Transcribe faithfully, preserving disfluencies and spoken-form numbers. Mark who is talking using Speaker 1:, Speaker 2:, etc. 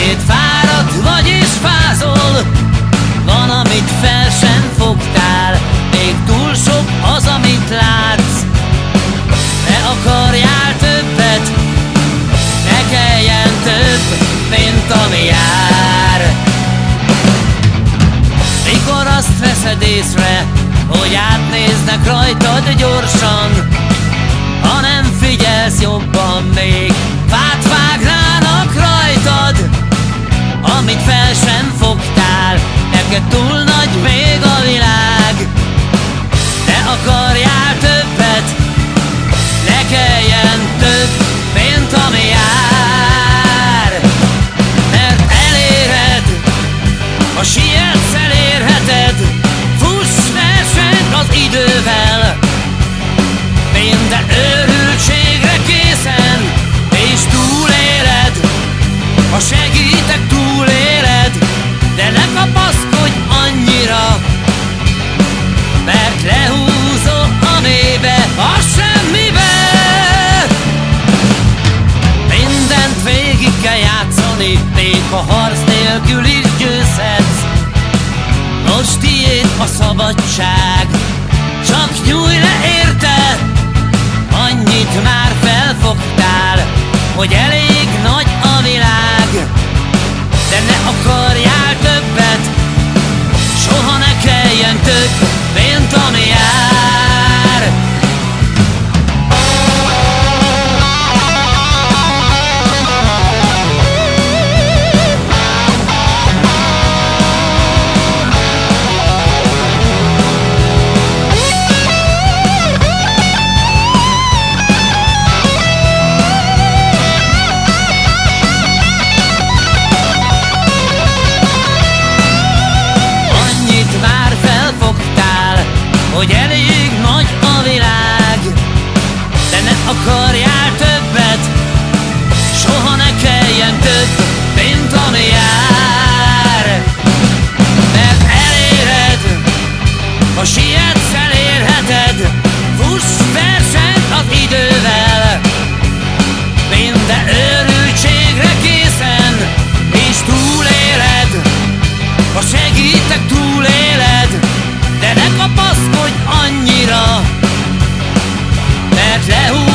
Speaker 1: Ismét fáradt vagy és fázol, van, amit fel sem fogtál, még túl sok az, amit látsz. Ne akarjál többet, ne kelljen több, mint ami jár. Mikor azt veszed észre, hogy átnéznek rajtad gyorsan, ha nem figyelsz jobban, még fát vágnának rajtad. Amit fel sem fogtál, neked túl nagy még a világ. Ne akarjál többet, ne kelljen több, mint ami jár. Mert eléred, ha sietsz, elérheted. Fuss versenyt az idővel, minden őrültségre készen, és túléled. Ha segítek, túléled, de ne kapaszkodj annyira, mert lehúzol a mélybe, a semmibe. Mindent végig kell játszani, még ha harc nélkül is győzhetsz. Most tiéd a szabadság, csak nyújj le érte. Annyit már felfogtál, hogy elég nagy a világ. De ne akarjál többet, soha ne kelljen több, mint ami jár. Hogy elég nagy a világ, de ne akarjál többet, soha ne kelljen több, mint ami jár. Mert eléred, ha sietsz, elérheted. Fuss versenyt az idővel, minden őrültségre készen, és túléled. Ha segítek, túléled, de ne kapaszkodj annyira, mert lehúzol